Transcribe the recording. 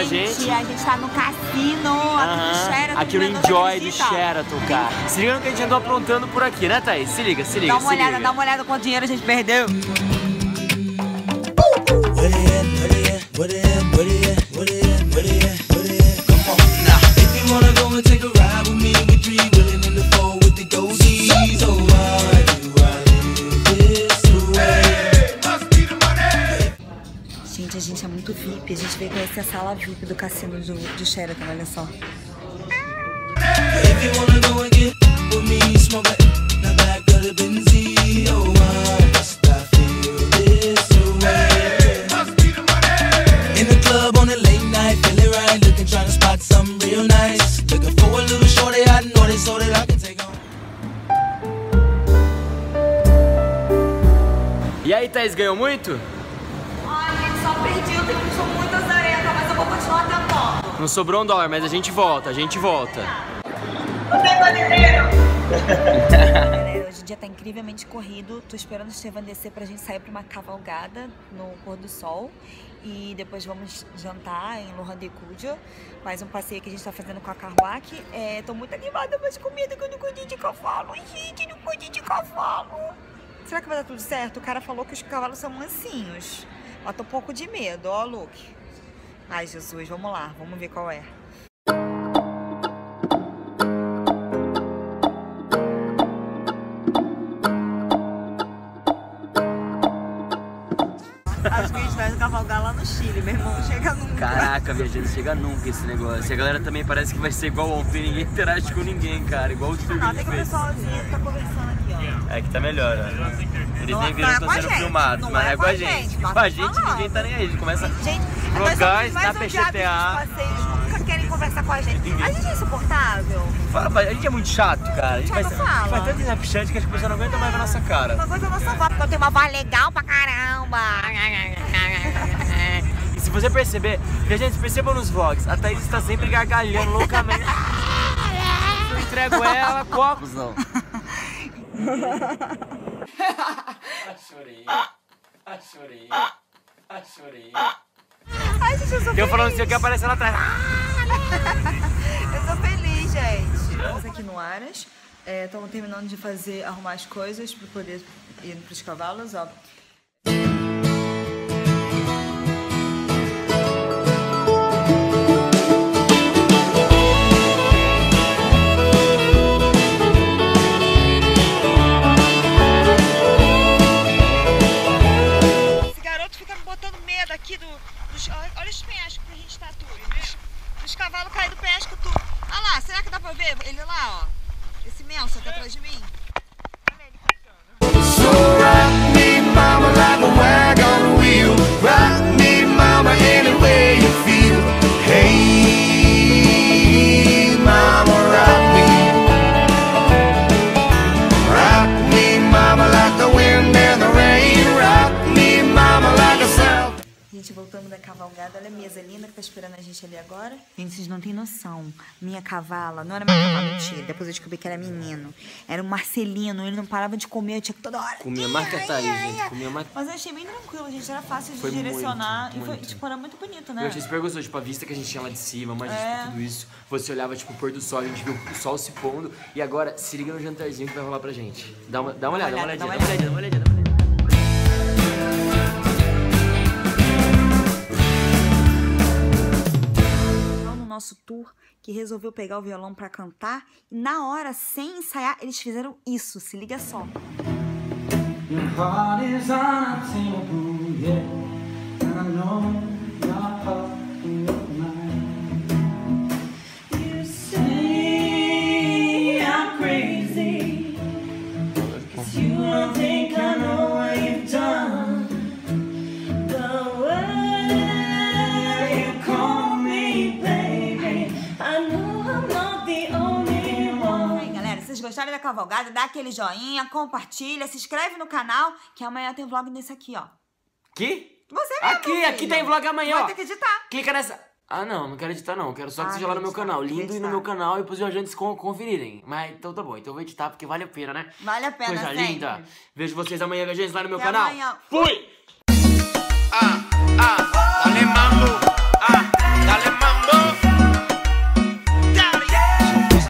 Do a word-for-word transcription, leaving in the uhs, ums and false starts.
a gente. A gente tá no cassino, aqui Aham, do Sheraton. aqui no Enjoy do Sheraton, cara. Se liga no que a gente andou aprontando por aqui, né, Thaís? Se liga, se liga, Dá uma se olhada, liga. dá uma olhada quanto dinheiro a gente perdeu. Gente, a gente é muito V I P, a gente veio conhecer a sala V I P do cassino do, do Sheraton, olha só. E aí, Thaís, ganhou muito? Ai, gente, só perdi, eu tenho muitas aretas, mas eu vou continuar tentando. Não sobrou um dólar, mas a gente volta, a gente volta. Não tem dinheiro! Galera, hoje o dia tá incrivelmente corrido. Tô esperando o Estevam descer pra gente sair pra uma cavalgada no pôr do sol. E depois vamos jantar em Lo Rendezvous. Mais um passeio que a gente tá fazendo com a Carwak. É, tô muito animada, mas com medo que eu não cuide de cavalo. Gente, não cuide de cavalo. Será que vai dar tudo certo? O cara falou que os cavalos são mansinhos. Ó, tô um pouco de medo, ó, Luke. Ai, Jesus, vamos lá, vamos ver qual é. Acho que a gente vai cavalgar lá no Chile, meu irmão, não chega nunca. Caraca, minha gente, não chega nunca esse negócio. E a galera também parece que vai ser igual ontem, ninguém interage com ninguém, cara. Igual o Estevam Ah, tem que o fez. pessoalzinho que tá conversando aqui, ó. É que tá melhor, ó. Eles Não, nem viram não é que com estão a sendo gente, filmados, não mas é é com a gente. mas Com a tô gente falando. ninguém tá nem aí, a gente começa Gente, vlogar, nós somos na mais P X T A. odiados dos passeios, nunca querem conversar com a gente. A gente é insuportável. Fala, a gente é muito chato, cara. A gente Chato, vai, fala. vai tanto Snapchat que as pessoas não aguentam mais ver a nossa cara. Uma coisa da nossa voz, porque eu tenho uma voz legal pra caramba. E se você perceber, que a gente perceba nos vlogs, a Thaís está sempre gargalhando loucamente. Eu entrego ela, copos não. Ah, chorei. Ah, chorei. Ah, chorei. Ai, gente, eu sou Eu falando feliz. assim, eu quero aparecer lá atrás. Eu sou feliz, gente. Estamos aqui no Aras. Estamos terminando de fazer, arrumar as coisas para poder ir para os cavalos, ó. Aqui do, dos, olha os penhascos que a gente tá tudo, dos, dos cavalos caem do penhasco tudo. Olha lá, será que dá pra ver ele lá, ó? Esse Melson aqui atrás de mim. Olha ele passando. So rock me mama like a wagon wheel. Rock me mama any way you feel. Hey mama rock me. Rock me mama like the wind and the rain. Rock me mama like a sound. Gente, voltando da cavalgada, olha a mesa linda que tá esperando a gente ali agora. Gente, vocês não têm noção. Minha cavala, não era minha cavala, mentira. Depois eu descobri que era menino. Era um Marcelino, ele não parava de comer, eu tinha que toda hora. Comia marca Thaís, gente. Comia marca. Mas eu achei bem tranquilo, gente. Era fácil de Foi direcionar. muito, e foi, muito. tipo, era muito bonito, né? Eu achei super gostoso, tipo, a vista que a gente tinha lá de cima, mas É. tipo, tudo isso. Você olhava, tipo, o pôr do sol, a gente viu o sol se pondo. E agora, se liga no jantarzinho que vai rolar pra gente. Dá uma, dá uma olhada, dá uma olhadinha, dá uma olhadinha, dá uma olhadinha, dá uma olhadinha. Nosso tour, que resolveu pegar o violão pra cantar e na hora, sem ensaiar, eles fizeram isso, se liga só. Gostaram da cavalgada, dá aquele joinha, compartilha, se inscreve no canal, que amanhã tem vlog desse aqui, ó. Que? Você mesmo, Aqui, filho. aqui tem vlog amanhã, Vai ó. ter que editar. Clica nessa. Ah, não, não quero editar, não. Eu quero só que Ah, seja lá no meu editar, canal. Lindo e editar. no meu canal e pros viajantes con conferirem. Mas então tá bom, então eu vou editar porque vale a pena, né? Vale a pena, Coisa sempre. linda. Vejo vocês amanhã, viajantes, lá no meu Até canal. amanhã. Fui! Ah, ah, dale mambo.